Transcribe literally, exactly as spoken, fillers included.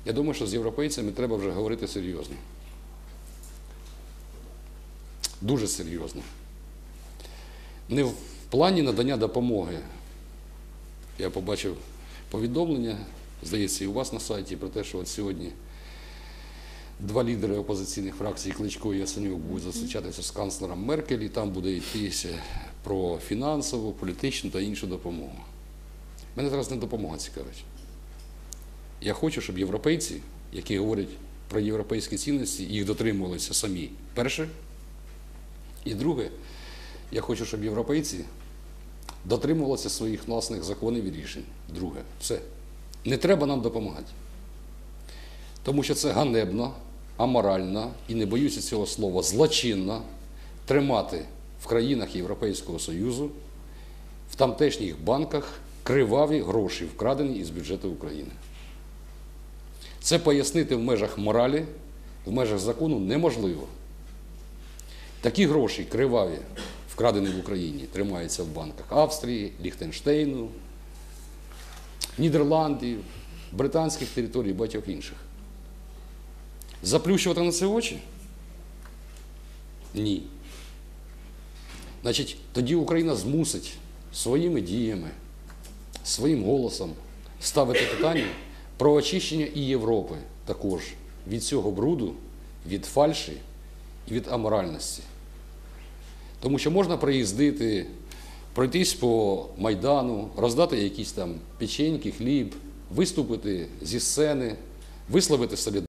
Я думаю, що з європейцями треба вже говорити серйозно. Дуже серйозно. Не в плані надання допомоги. Я побачив повідомлення, здається, і у вас на сайті, про те, що от сьогодні два лідери опозиційних фракцій, Кличко і Яценюк, будуть зустрічатися з канцлером Меркель, і там буде йтися про фінансову, політичну та іншу допомогу. Мене зараз не допомога цікавить. Я хочу, щоб європейці, які говорять про європейські цінності, їх дотримувалися самі. Перше. І друге, я хочу, щоб європейці дотримувалися своїх власних законів і рішень. Друге. Все. Не треба нам допомагати. Тому що це ганебно, аморально, і не боюся цього слова, злочинно тримати в країнах Європейського Союзу, в тамтешніх банках криваві гроші, вкрадені із бюджету України. Це пояснити в межах моралі, в межах закону неможливо. Такі гроші криваві, вкрадені в Україні, тримаються в банках Австрії, Ліхтенштейну, Нідерландів, британських територій і багатьох інших. Заплющувати на це очі? Ні. Значить, тоді Україна змусить своїми діями, своїм голосом ставити питання про очищення і Європи також від цього бруду, від фальші і від аморальності. Тому що можна приїздити, пройтись по Майдану, роздати якісь там печеньки, хліб, виступити зі сцени, висловити солідарність.